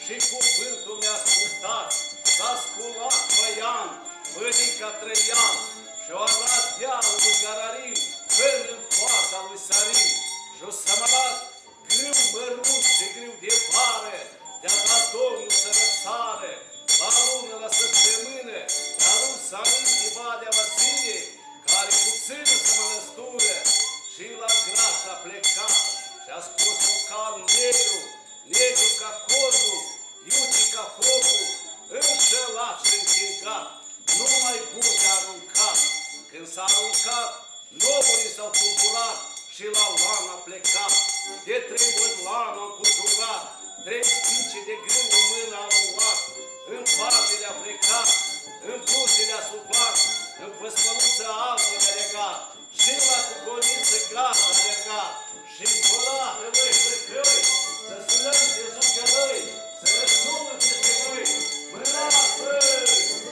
și cuvântul mi-ascultați, s-a sculat Băian, Bădica Trăian, și-o arat dealul lui Gararin, până în poarta lui Sarin, și-o sămărat grâu mărunt și grâu de vară, de-a dat Domnul să răsare, la lună, la săptămână, la lui Sarin de Badea Vasilie, care puțin să mănăstură, și la gras a plecat, și-a spus un cal negru, negru ca cordul, iute ca focul, înșelat și închingat, numai bun de aruncat. Când s-a aruncat, nomurii s-au tulburat și la lan a plecat. De 3 ori lan a înconjurat, 3 spice de grâu în mână a luat, în parte le-a plecat, în buze le-a suflat, în păsmăluță albă le-a legat, și la cucoliță gaz a legat, și-n colată, măi, plăcăi, să sunăm de zucălăi, să răsună peste noi, mânați-i!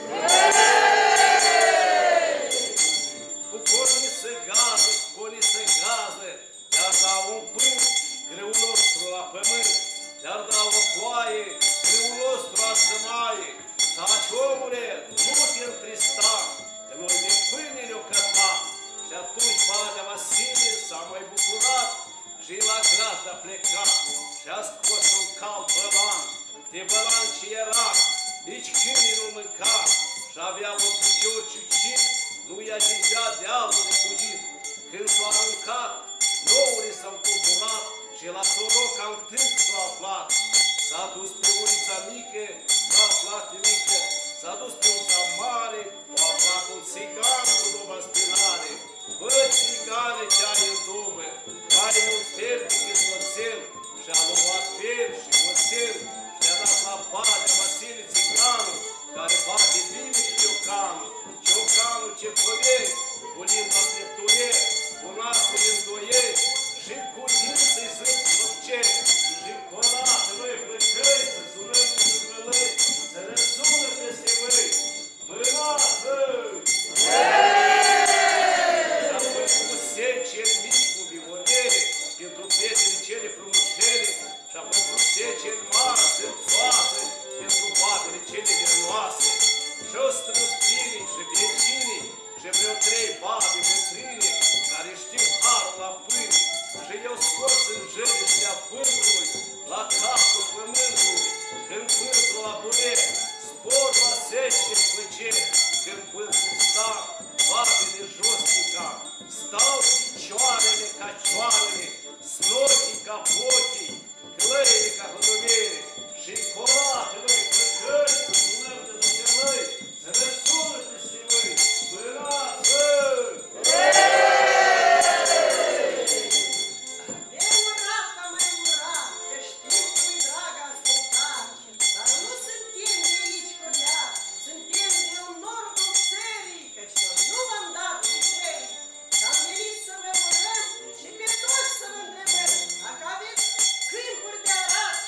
Cu coliță gază, te-ar da un pânt, greul nostru la pământ, te-ar da o ploaie, greul nostru ar să maie. Taci, omule, nu te întrista, că noi de pâine ne-o cătat. Și atunci Badea Vasilie s-a mai bucurat și la gras a plecat și-a scos un cal bălan, de bălan ce era, nici câinii nu mânca și avea un picior ciucit, nu i-a gingea dealul de fugit. Când s-a aruncat, nourii s-au tulburat și la soroc am tânt s-a aflat. S-a dus pe ulița mică, s-a aflat mică, s-a dus pe ulița mare, a aflat un țigan cu 2 spinare. Bă, țigane ce ai în dumă, mai mult fer decât oțel, și-a luat fer și oțel, și-a dat la Badea Vasilie țiganul, care bate bine ciocanul. Ciocanul ce păvești, cu limba dreptuiești, cu nasul îndoiești, și cu dinții zânt plăcești, și colată, noi plăcăi, să sunăm cu zucălăi, să răsună peste voi, mânați-i! Și apoi cu sece mici, cu violele, pentru fetele cele frumușele, și apoi cu sece mari, sănțoase, pentru batele cele nervoase, și-o strâns pinii și vecinii, și vreo 3 babe bătrâne, care știu harul la pâine, și eu scos în jeliștea vântului, la capul pământului, când vântul la buret, spor la sece făce, când vântul sta, babele jos pica, stau picioarele ca cioarele, snochii ca ochii, clăile ca hădovele, și colate, noi plăcări, să sunăm de zucălăi, să răsună peste voi, mânați-i! E urat, am mai urat, că știu cum-i drag ascultat, dar nu suntem de aici cu ea, suntem de nordul țării, căci noi nu v-am dat puterii, și am venit să vă urăm și pe toți să vă întrebăm, dacă aveți câmpuri de arat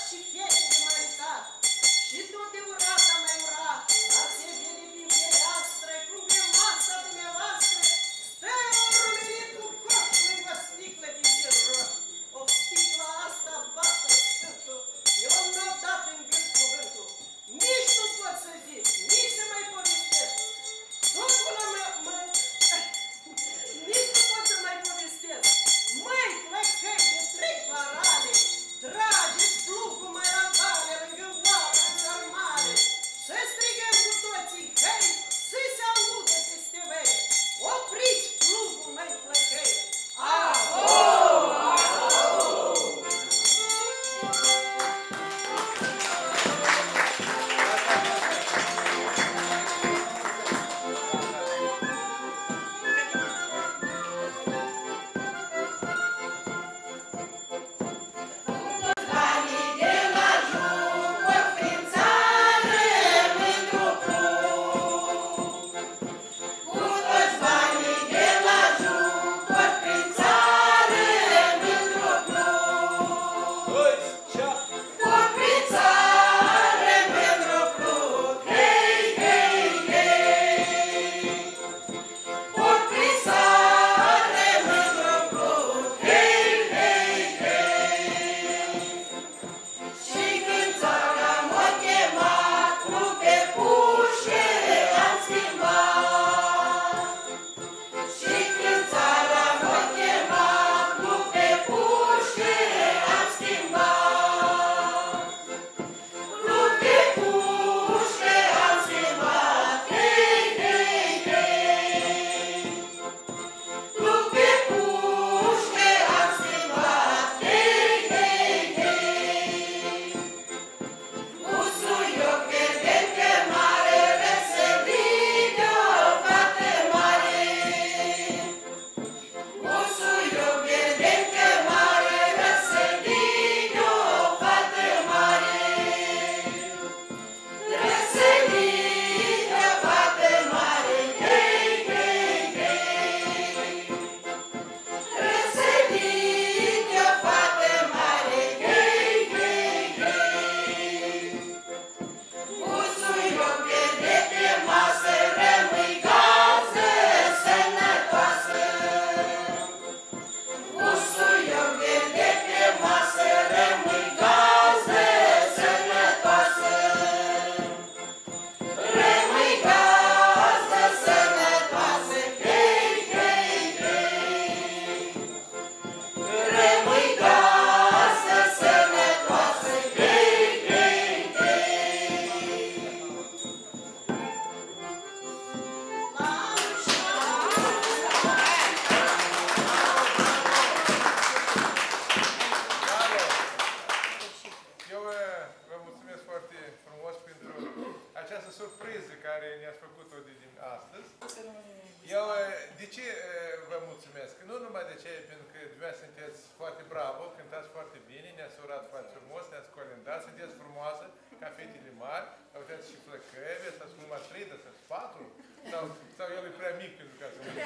surpriză care ne-ați făcut-o de astăzi. Eu, de ce vă mulțumesc? Nu numai de ce, pentru că dumneavoastră sunteți foarte bravo, cântați foarte bine, ne-ați urat foarte frumos, ne-ați colindat, sunteți frumoasă, ca fetele mari, aveți și flăcări, aveți numai 3, dar sunt 4, sau el e prea mic pentru ca să mă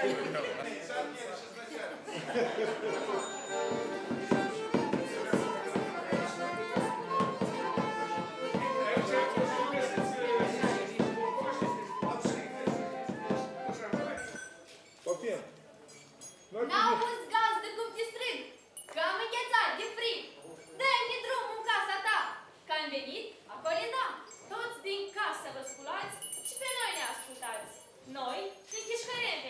N-auzi, gazdă, cum te strig, că am înghețat de frig. Dă-mi drumul în casa ta, că am venit acolo da. Toți din casă vă sculați și pe noi ne ascultați. Noi, din Chișhăreni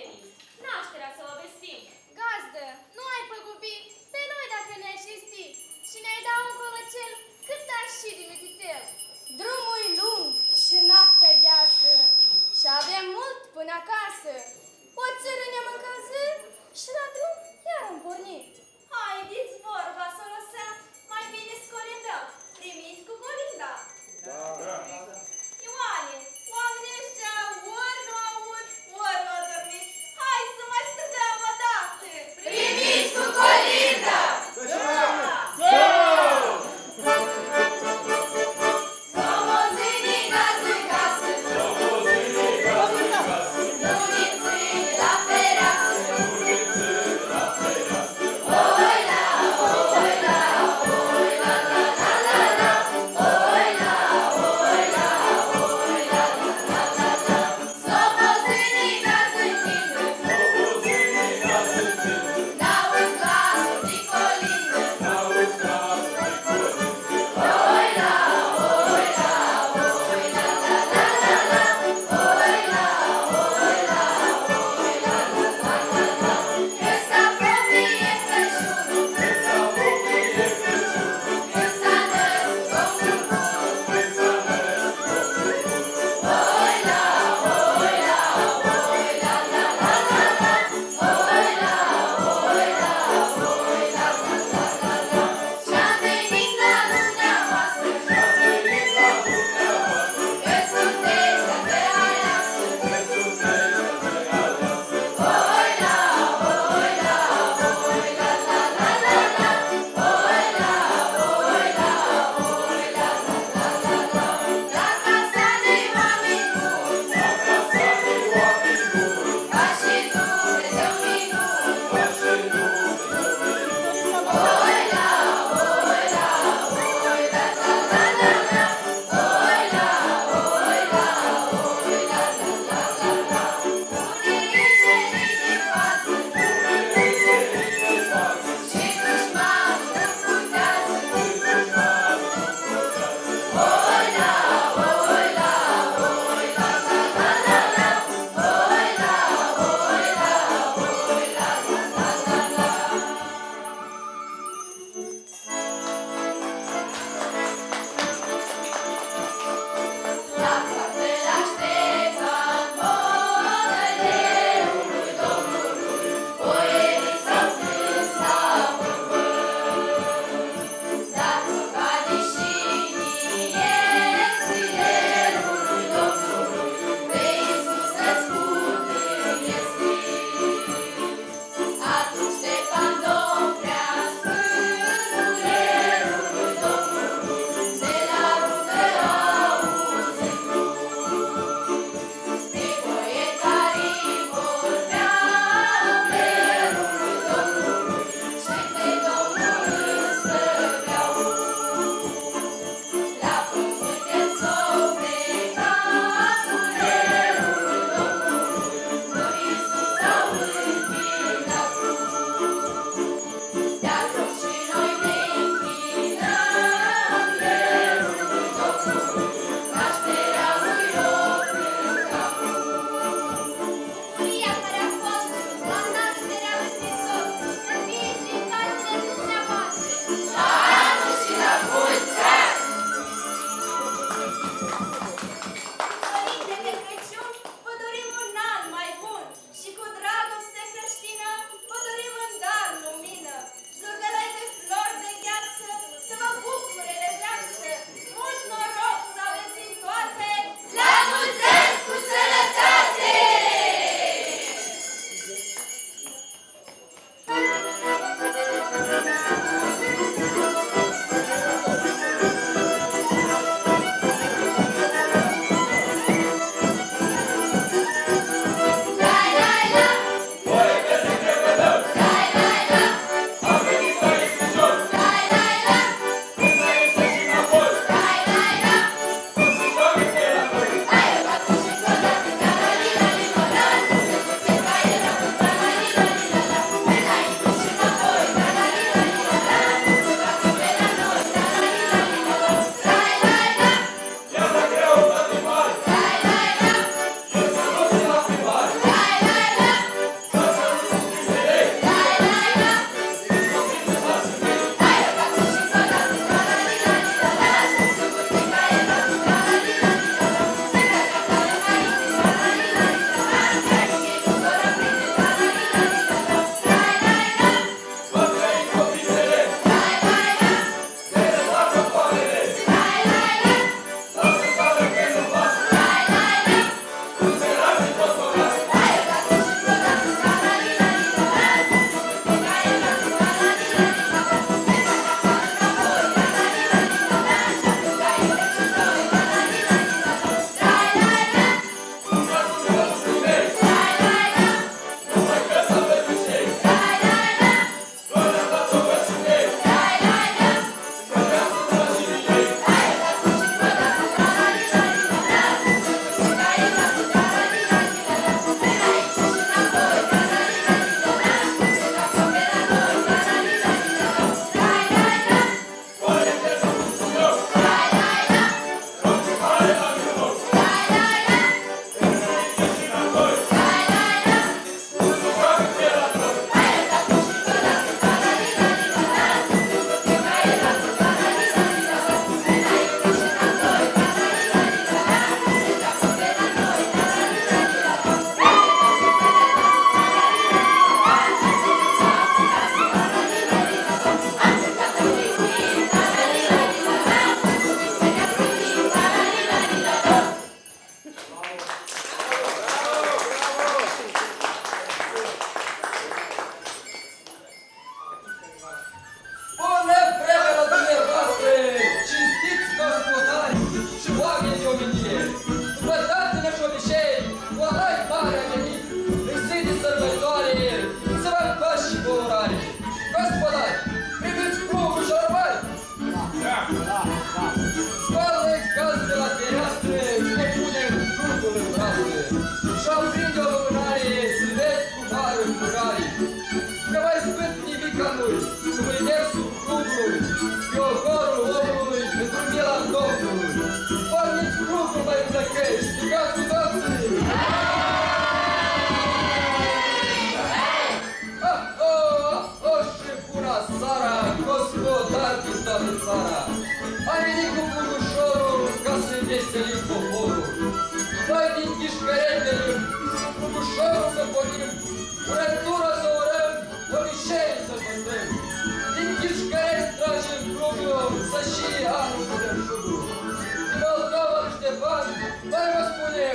veselim poporul. Noi din Chișcăreni venim, cu ușorul să pornim, urătură să urăm, orișei să păstrăm. Din Chișcăreni tragem plugul, să și anul putem șugul. Din Moldova lui Ștefan, noi vă spunem,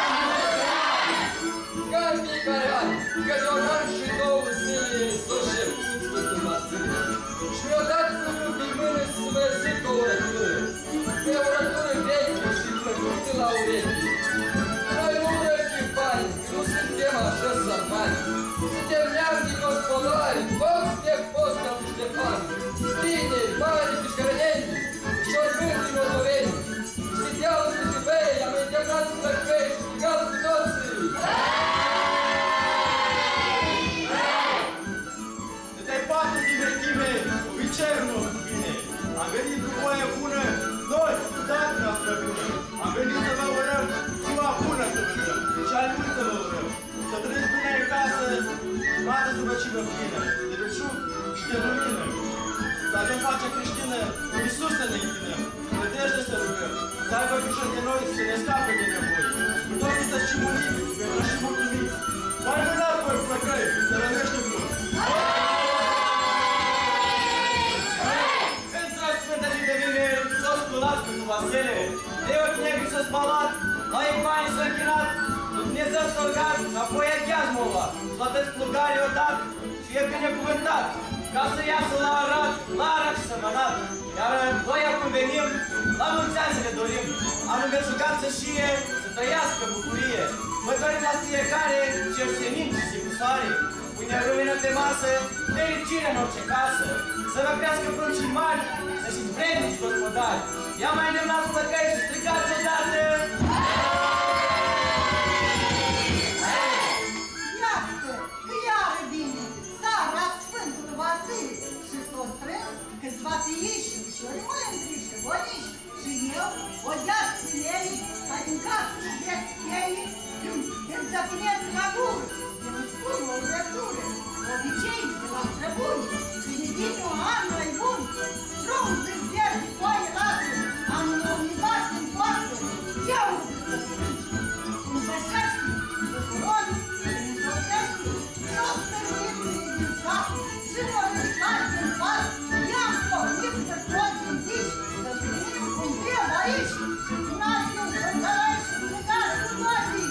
ca în fiecare an, că de un an și două zile să șefuți Sfântul Vasile. Și mi-o dat plugul din mână să vă zic o urătură, că e urătură veche și plăcută la urechi. Noi nu urăm din bani, că nu suntem așa sărmani. Suntem neam din gospodari, toți de fost ca lui Ștefan. Bine, mari chișcărăneni, și ormânt din moldoveni. Și dealul cu Tibei, am internat plăcăi și strigați cu toții. Te-ai parte din vechime, obicernul bine. Am venit cu voie bună, noi, cu tatăl noastră bună. Am venit să vă urăm ziua bună să vă urăm. Și al mult să vă urăm. Să trăiți bine în casă, toată să vă și vă plină. De belșug și de lumină. Să avem pacea creștină, Iisus să ne închinăm. Nădejde să rugăm. Să aibă grijă de noi, să ne scape de nevoi. Noi să și murim, pentru și mulțumiți. Mai mânați voi, flăcăi, să rănește bun. Intrați Sfântă zi de vineri, s-o sculați cu Vasile, de ochi negri s-o spalat, la Ivani s-o închinat, Dumnezeu s-o rugat, apoi e cheazmul luat, toată-ți plugarii odată, și e binecuvântat, ca să iasă la Arad, la Arad și sămănat. Iar noi acum venim, la mulți ani să ne dorim, anul belșugat să șie, să trăiască bucurie. Vă dorim la fiecare cer senin și sicusoare, pâine rumină pe masă, fericire în orice casă, să vă crească pruncii mari, să știți vrednici gospodari. Ia mai îndemnați plăcăi și strigați odată! Iată că iară vine seara Sfântului Vasile și s-o strâns câțiva fiiși, ușori mândri și boniși. Și eu, o deac tinerii, care în casă și vieți cheii, îți zăpinesc la gură, de nu spun o urătură, obicei de la străbuni, când e vine un an mai bun, drum din pierde foaie lasă, am univat în poartă, eu să strângi, îmi găsești, bucuros, îmi însoțești, și-o stăruiește din cap, și mă ridicat din pat, i-am pornit să toți în zici, să venim cum trebuie aici, și cunoaște un sfântălăi și plecați cu toții.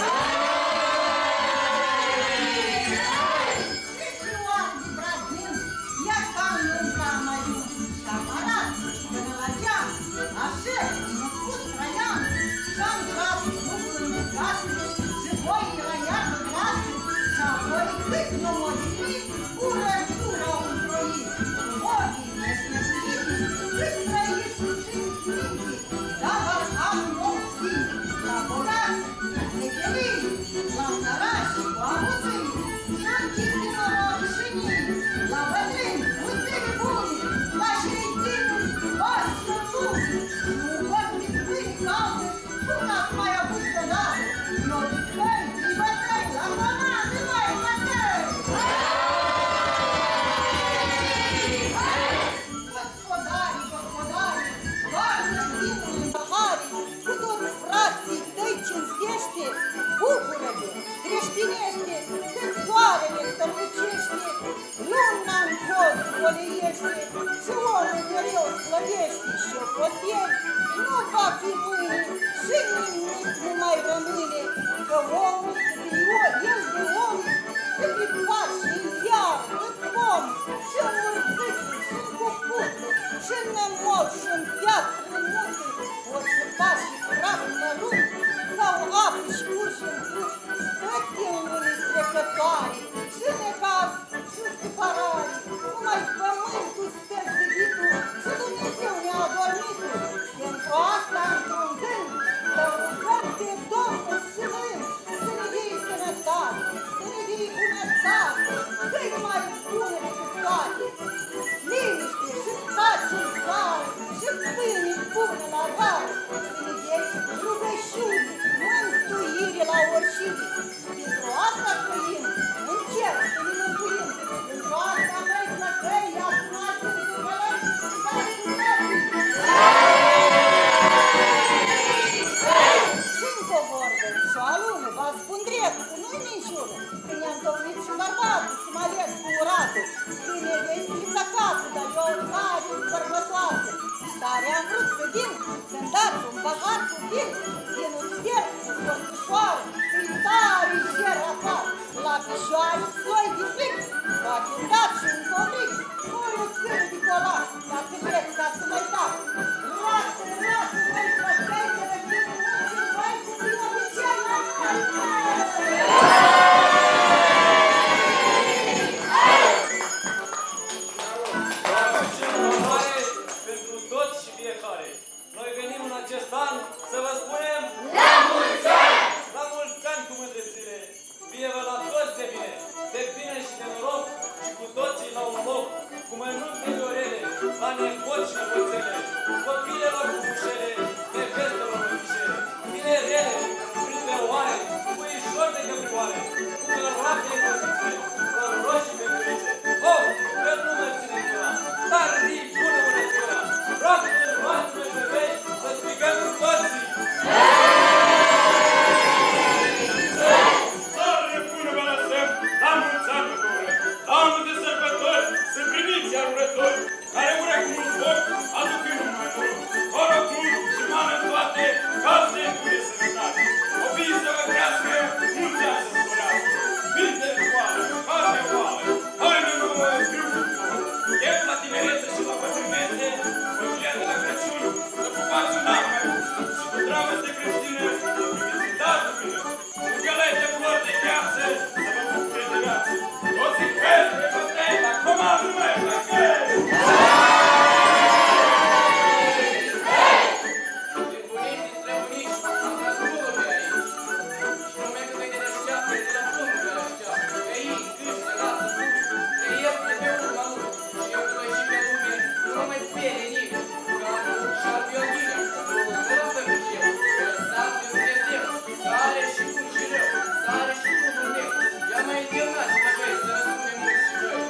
Bucură-te, creștinește, când soarele strălucește, luna în cod poleiește și omul mereu slăvește și o potieri, nu va fi mâine și nimic nu mai rămâne, că omul el de om îi face în iar, în pom, și în murțică, și în cucută, și în nămol, și în piatră, în munte, o să faci praf mărunt, sau apă și urși în grup, tătiunile strecătoare, și necaz, și supărare, numai pământul stă ziditul, și Dumnezeu ne-a adormit, pahar cu vin, vinul fiert, scorțișoară, țintare cer afară, la picioare sloi de fric, poate dat și în cobric, pui o țără de colar, dacă vreți ca să mai dau. Roată, mai plăcește-vă, vinul și vai cu din obicei la pentru toți și fiecare. Noi venim în acest an să vă spunem La mulți ani! La mulți ani cu mândrețile! Fie-vă la toți de bine și de noroc și cu toții la un loc, cu mănunchi de orele, la nepoți și nepoțele, copiilor cu ușele, nevestelor mătișele, tinerele, printre oare, puișori de căprioare, cu călrape de cozițe, flori și pepurițe. Oh, că nu mă ține gura, dar rii bună mânătura, roată-l, roată-l, bebei, să strigăm cu toții! La mulți ani vă doresc! La anul de sărbători să primiți arurători, care ură cu mult foc, aducând numai noroc. Noroc mult și mană toate, casă în bună sănătate. Copiii să vă crească, mulți ani să sporească. Minte goală, carne goală, haine nouă, grâu cu nouă. Chef la tinerețe și la bătrânețe, familia de la Crăciun, să pupați un an mai bun. Și cu dragoste creștină, să primiți în dar lumină. Cu gălăi de flori de gheață, să vă bucure de viață. Toți în fel, pe bătăi, la comandul meu, la fel! Din bunici, din străbunici, am tras mulul pe aici. Și nu mai cât de deșteaptă, de la plumul de așteaptă. Pe aici, câște, lasă, buc, că eu de pe urma lui. Și eu că și pe lume, nu mă mai sperie nimeni. Că am și-ar bioghinea, drumul meu pe eu, că lăsat pe Dumnezeu. Sare și bun și rău, sare și bunul meu. Ia mai îndemnat și băgăi să răsume mulți și noi.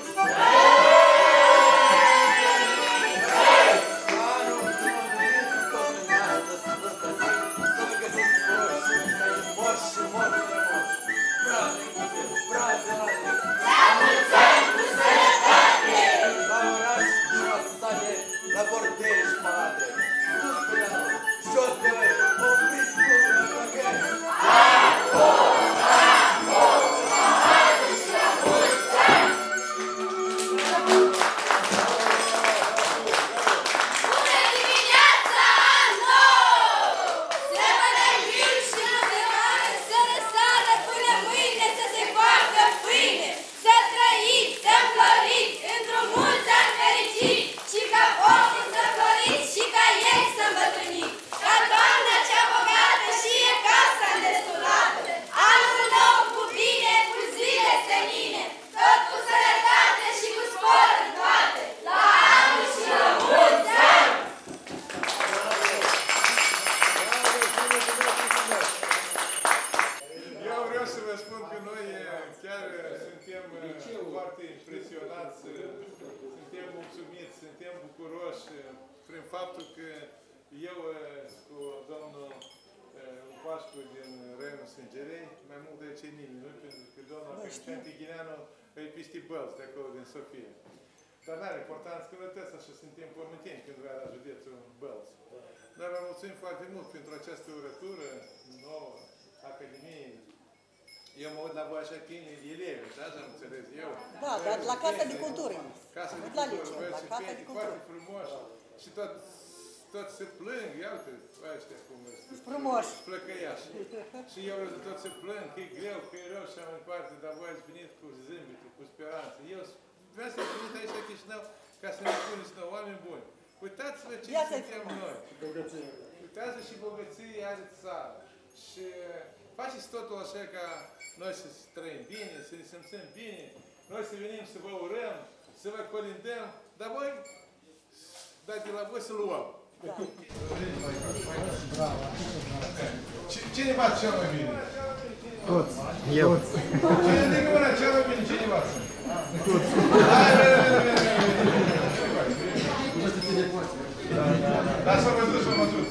La bordei și palate. Sus pe la noi, jos pe noi, opriți plumul la plăcări. Bună dimineața, nou! Să vă dăjim și nu se moară, să răsară până mâine să se facă pâine. Să trăiți, să înfloriți, într-un mulți ani fericiți, și ca pomul să floriți și ca ei să îmbătrâniți. Ca toamna cea bogată și e casa îndestulată. Anul nou cu bine, cu zile senine, tot cu sănătate și cu spor în toate. La anul și la mulți ani! Eu vreau să vă spun că noi chiar suntem foarte impresionați, suntem mulțumiți, suntem bucuroși prin faptul că eu cu domnul Pașcu din Raionul Sângerei, mai mult de ce nimeni, nu? Pentru că domnul Cristian Tighineanu e peste Bălți, de acolo din Sofia. Dar n-are importanță că lătăți așa suntem pământeni când vrea la județul Bălți. Dar vă mulțumim foarte mult pentru această urătură nouă, Academiei. Eu mă uit la voi așa că e elevi, așa am înțeles eu. Da, dar la Casa de Cultură. Casa de La Cultură, liceu, băieți la și Casa de fete, Cultură. foarte frumoși. Și tot se plâng, ia uite, ăștia cum sunt. Frumoși. Plăcăiași. Și eu tot se plâng, că e greu, că e rău și așa mai departe, dar voi ați venit cu zâmbete, cu speranță. Eu vreau să venit aici la Chișinău ca să ne puneți nouă, oameni buni. Uitați-vă ce suntem noi. Uitați-vă și bogății are țara. Și faceți totul așa ca noi să trăim bine, să ne simțim bine, noi să venim să vă urăm, să vă colindăm, dar voi, dar de la voi să luăm. Da. Cine face cel mai bine? Toți. Eu. Cine ridică mâna cel mai bine? Cine face? Toți. Dar s-a văzut, s-a văzut.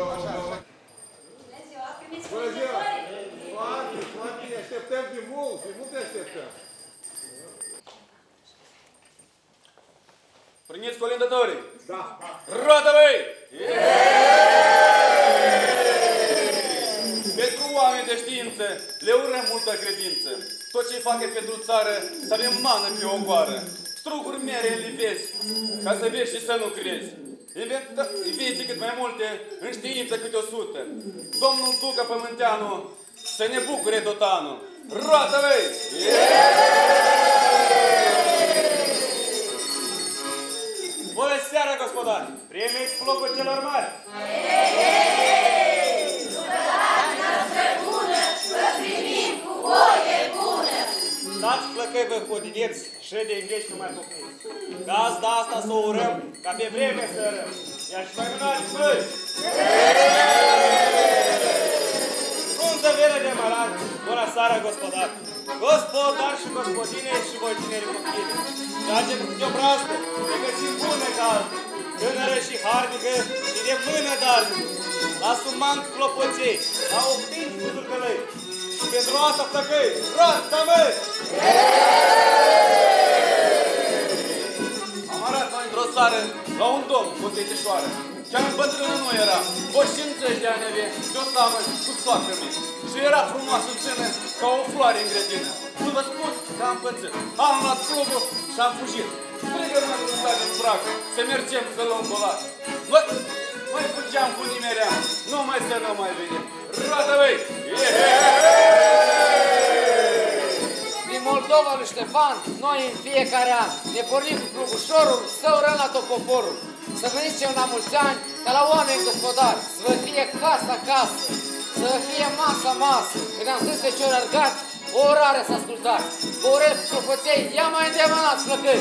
Bună ziua, primiți Bună ziua! colindători? Foarte, foarte, așteptăm de mult, te așteptăm. Primiți colindătorii! Da. Roată, băi! vrem multă credință. Tot ce facă pentru țară să avem mană pe o goară. Struguri mere în livezi, ca să vezi și să nu crezi. Invite cât mai multe, în știință câte 100. Domnul Ducă Pământeanu să ne bucure tot anul. Roată, băi! Bună seara, gospodari! Primiți plugul celor mari! Dați flăcăi vă hodineți și de înveți cum mai poftiți. Ca azi de asta să o urăm, ca pe vreme să răm. Iar și mai mânați, băi! Fruntă vere de mărar, bună seara, gospodar! Gospodari și gospodine și voi tineri copile. Tragem câte o brazdă, ne găsim bune ca altă, tânără și harnică și de mână darnică. La sumant clopoței, la optinți cu zurcălăi. Și pentru asta flăcăi, roată, măi! Am arat noi într-o țară, la un domn cu tăițișoară. Cea mai bătrână nu era, o 50 de ani avea, de o tavă cu soacră mea. Și era frumoasă țână ca o floare în grădină. Nu vă spun că am pățit. Am luat plugul și am fugit. Strigă mă din stare în brac, să mergem să luăm colat. Mai fugeam cu nimerea, numai să nu mai venim. Roată, băi! Din Moldova lui Ștefan, noi în fiecare an ne pornim cu plugușorul să urăm la tot poporul. Să veniți eu la mulți ani, ca la oameni gospodari, să vă fie casă casă, să vă fie masă masă. Când am zis feciori argați, o orare să ascultați. Vă urez cu clopoței, ia mai îndemânați flăcăi!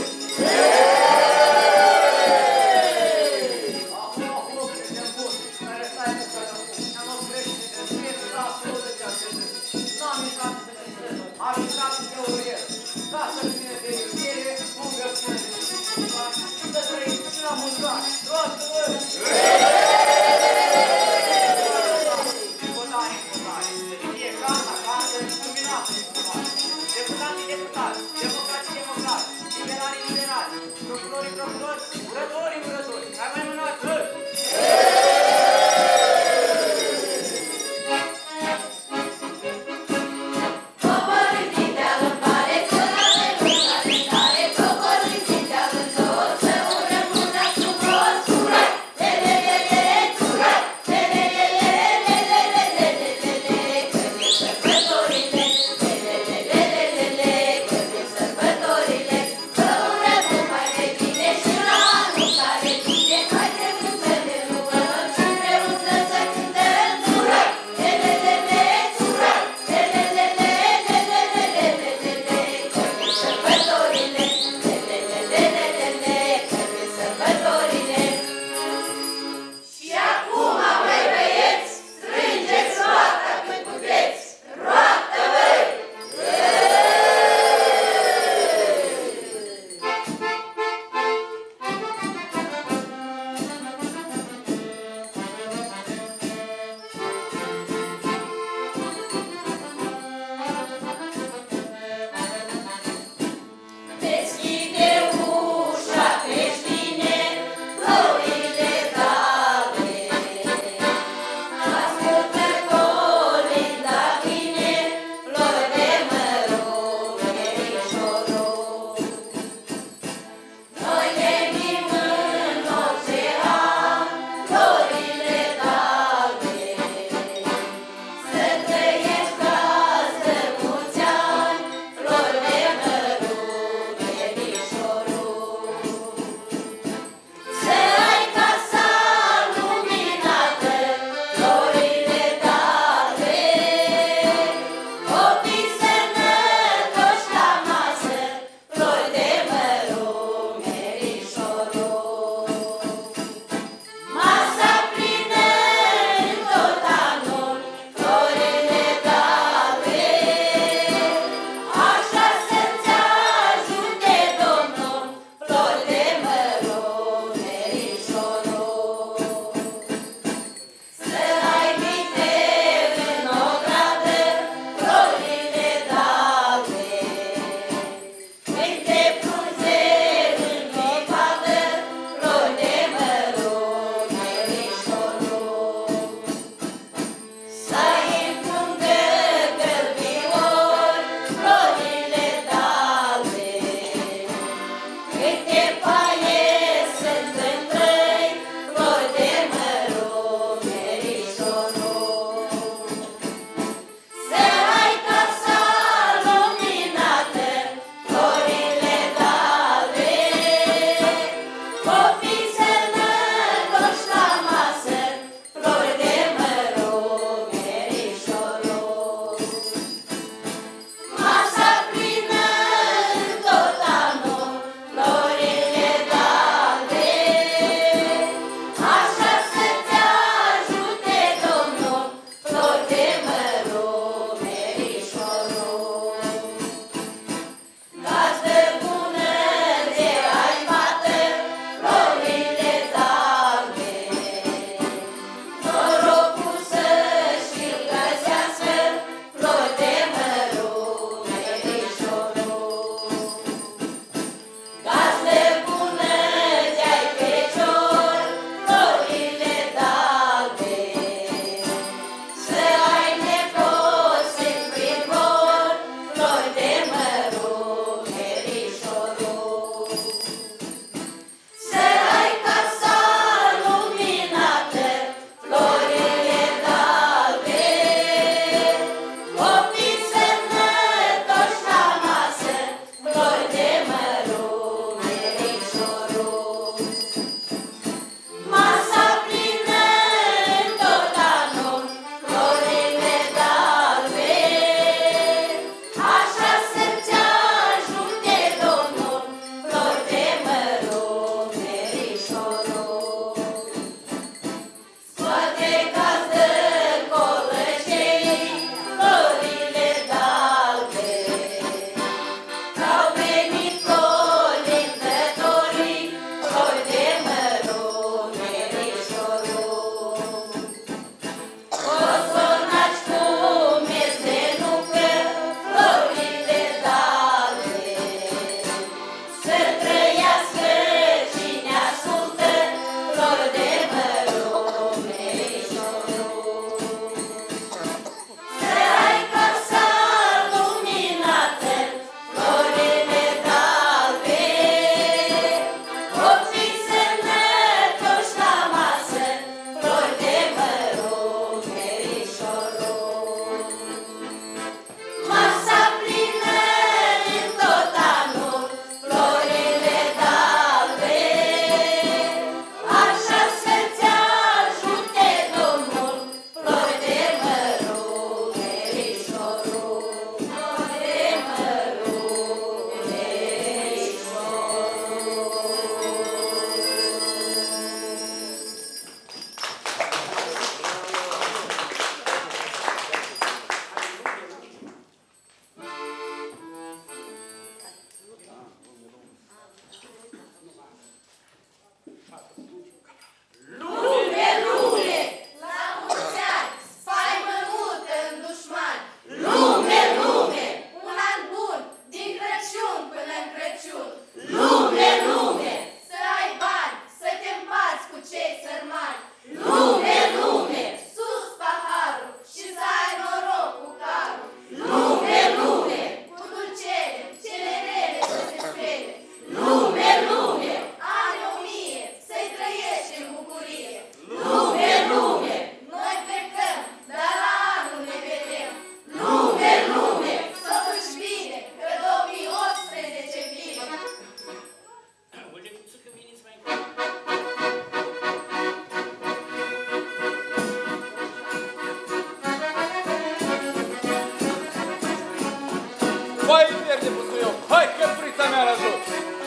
Foaie verde, busuioc! Hai, căprița mea la jos!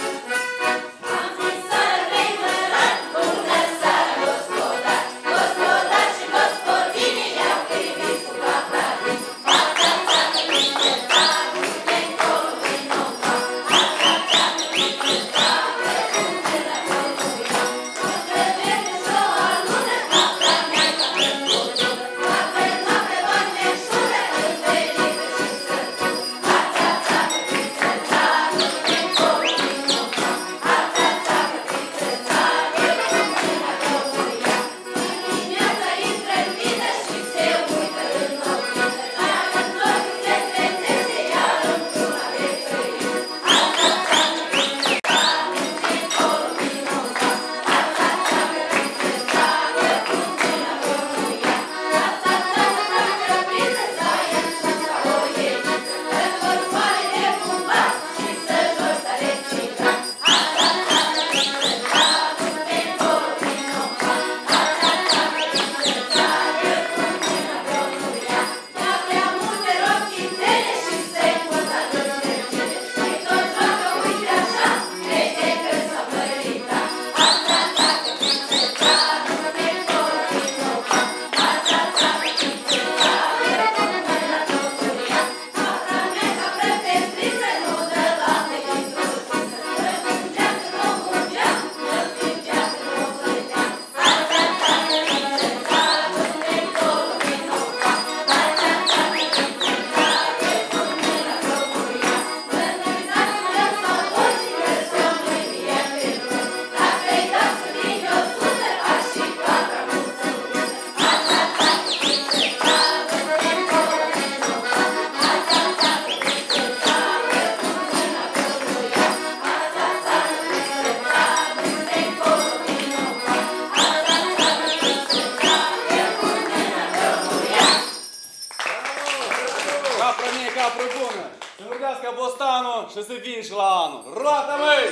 Și să vin și la anul. Roata, măi!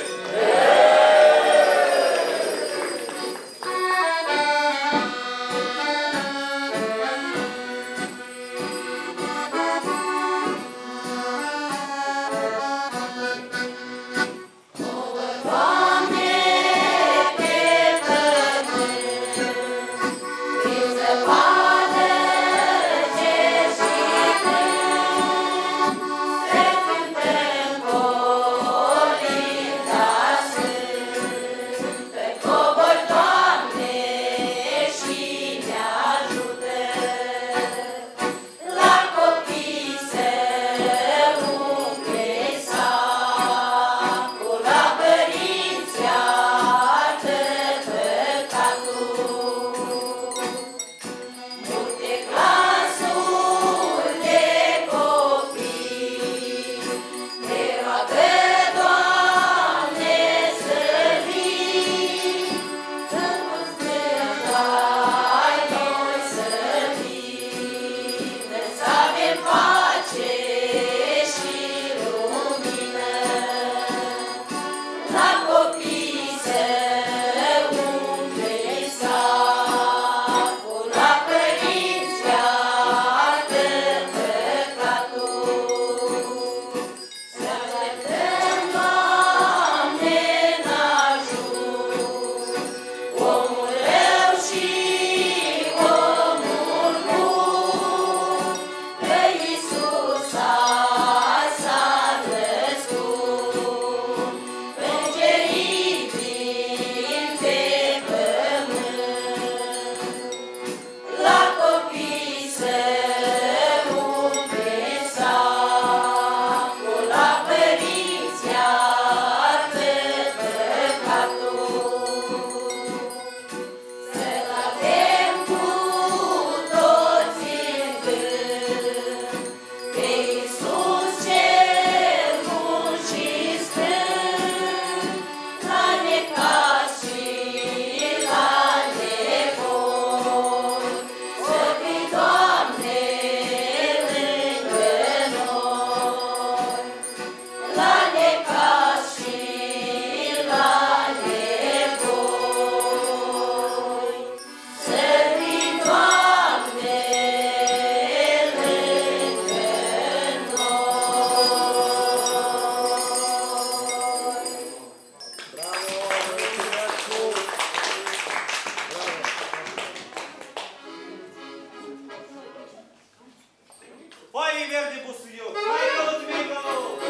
mai verde busuioc. Hai călut, mică!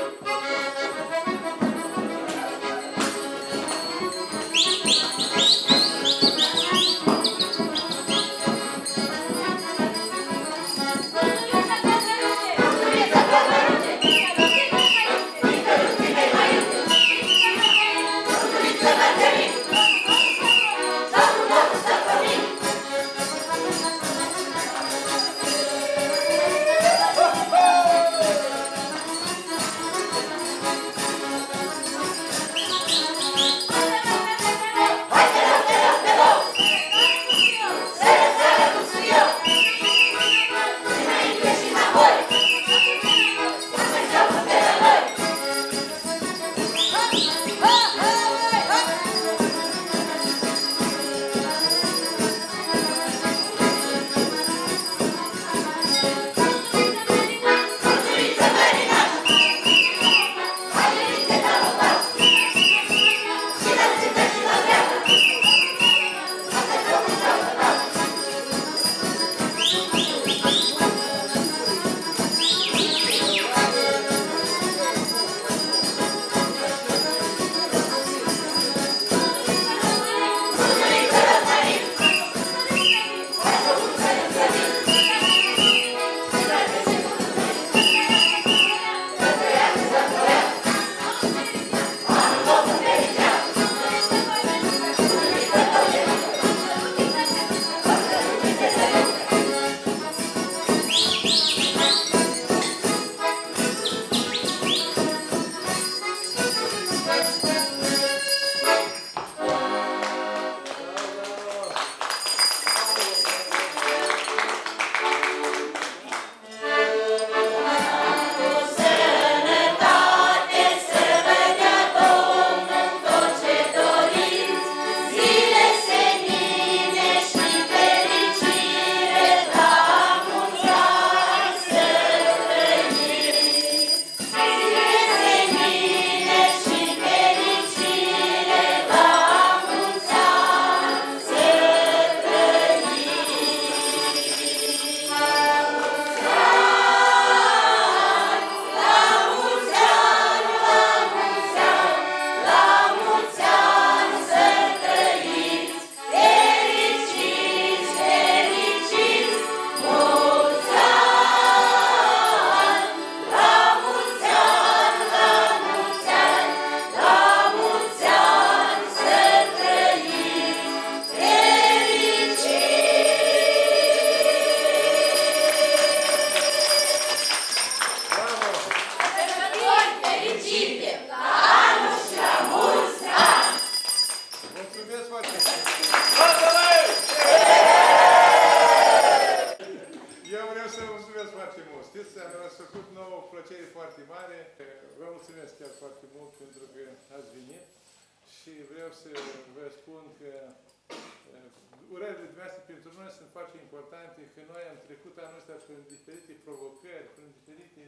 urările dumneavoastră pentru noi sunt foarte importante, că noi am trecut anul ăsta prin diferite provocări, prin diferite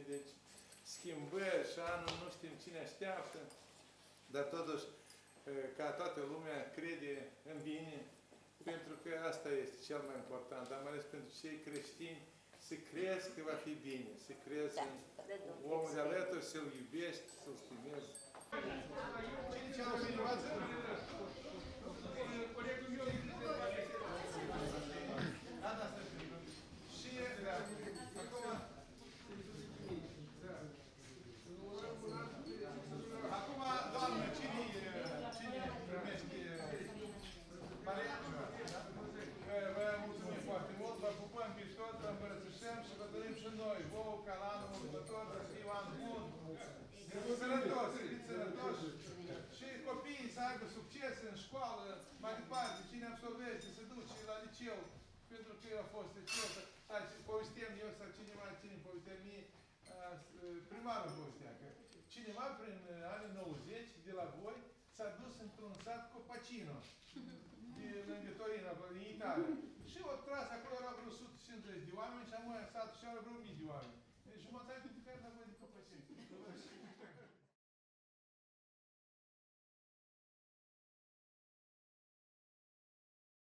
schimbări și anul nu știm cine așteaptă, dar totuși ca toată lumea crede în bine, pentru că asta este cel mai important, dar mai ales pentru cei creștini, să crezi că va fi bine, să crezi în omul de alături, să-l iubești, să-l stimezi. Cine cel mai învață? Colegul meu. Și acum, doamnă, cine primește Mariana? Vă mulțumim foarte mult, vă pupăm pe toți, vă împărățășăm și vă dorim și noi, vouă, ca la anul următor, să fie an bun, sănătoși, să fiți sănătoși și copiii să aibă succes în școală, mai departe, cine absolvește, se duce la liceu, pentru că eu a fost liceu, povestem eu sau cineva, cine povestea mie, primarul povestea, că cineva prin anii 90 de la voi s-a dus într-un sat Copacino, de lângă Torino, din Italia. Și o tras acolo, era vreo 150 de oameni și amoi satul și era vreo 1000 de oameni. Deci jumătate de care n-a de Copacino.